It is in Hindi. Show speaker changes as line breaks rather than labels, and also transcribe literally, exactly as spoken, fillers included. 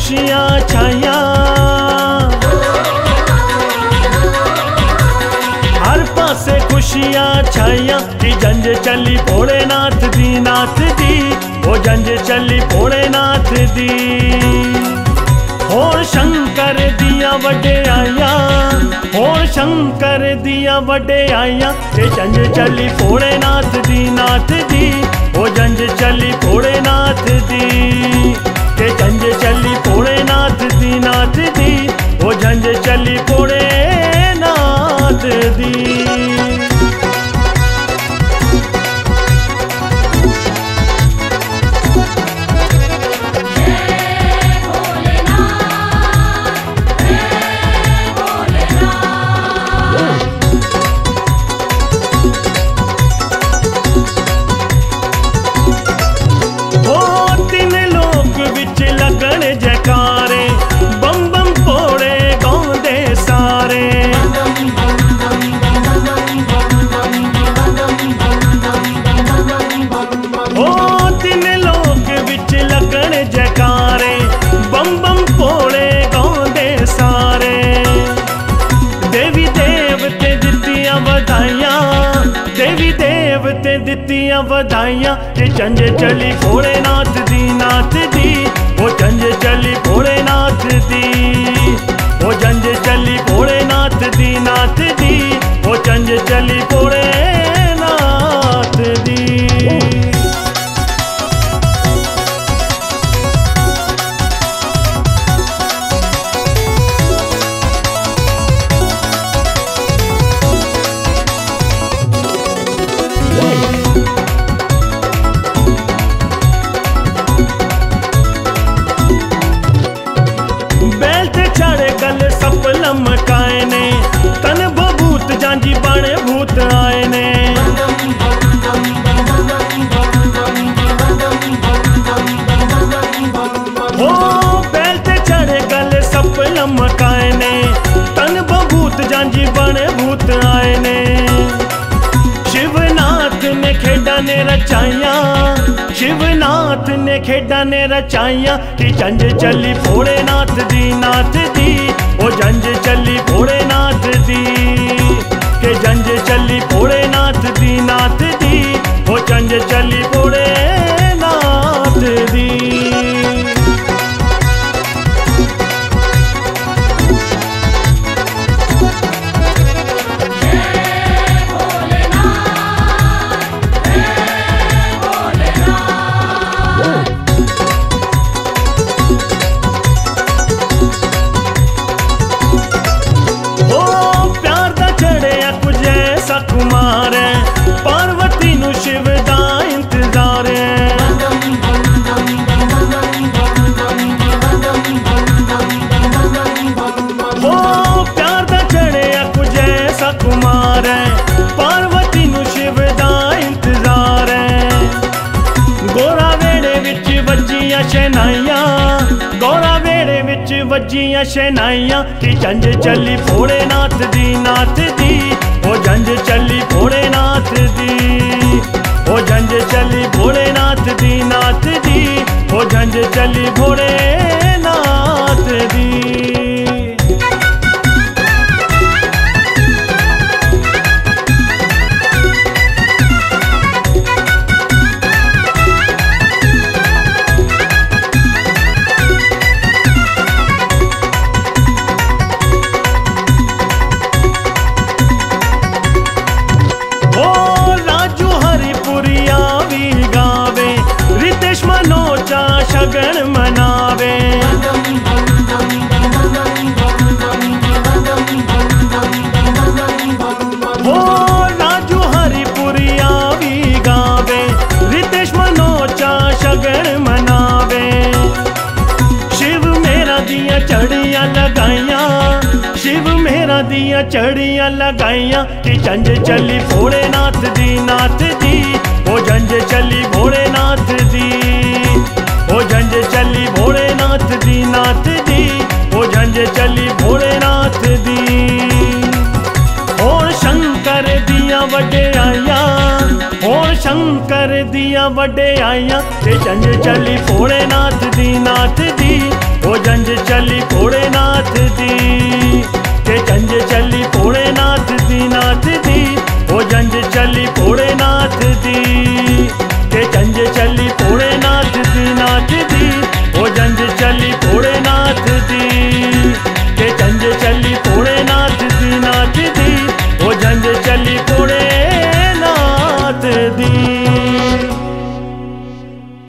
खुशियां छाइया, हर पासे खुशियां छाइया कि जंज चली भोलेनाथ दी, नाथ दी ओ जंज चली भोलेनाथ दी। होर शंकर दिया वड्डेआइया, होर शंकर दिया वड्डेआइया कि जंज चली भोलेनाथ दी, नाथ दी ओ जंज चली भोलेनाथ दी। के जंज चली भोलेनाथ दी, नाथ दी ओ जंज चली भोलेनाथ दी। जयकारे बम बम भोले गाउंदे सारे, ओ तीन लोक विच लगन जयकारे बम बम भोले गाउंदे सारे। देवी देवते दित्तियां बधाइयां, देवी देवते दित्तियां बधाइयां कि जंज चली भोलेनाथ दी, नाथ दी ओ जंज चली भोलेनाथ दी। ओ जंज चली भोलेनाथ दी, नाथ दी ओ जंज चली भोलेनाथ दी। लमकाए ने तन बभूत जांजी बाणे भूत आए ने, हो बैल ते चढ़े गल सप लमकाए ने तन बभूत जांजी बाणे भूत आए ने। शिवनाथ ने खेडा ने रचाइया, शिवनाथ ने खेडा ने रचाइया कि जंज चली भोलेनाथ दी, नाथ दी ओ जंज चली भोलेनाथ दी। के जंज चली भोलेनाथ दी, नाथ दी ओ जंज चली भोलेनाथ दी। कुमार पार्वती नु शिव दा इंतजार, ओ प्यार दा चढ़िया कुछ ऐसा कुमार पार्वती नु शिव दा इंतजार। गोरा वेड़े विच वजियां शहनाइयां, गोरा वेड़े विच वजियां शहनाइयां कि जंज चली भोलेनाथ दी, नाथ दी ओ जंज चली भोलेनाथ दी। ओ जंज चली भोलेनाथ दी, नाथ दी ओ जंज चली भोलेनाथ दी। शगन मनावे, हो राजू हरिपुरिया भी गावे, रितेश मनोचा शगन मनावे। शिव मेरा दिया चढ़िया लगाइया, शिव मेरा दिया चढ़िया लगाइया कि जंज चली भोलेनाथ दी, नाथ दी ओ जंज चली भोलेनाथ दी। ओ जंज चली भोलेनाथ दी, नाथ दी ओ जंज चली भोलेनाथ दी। और शंकर दिया वड्डेआइया, और शंकर दिया वड्डेआइया कि जंज चली भोलेनाथ दी, नाथ दी ओ जंज चली भोलेनाथ दी, के जंज चली भोलेनाथ दी, नाथ दी, ओ जंज चली भोलेनाथ दी।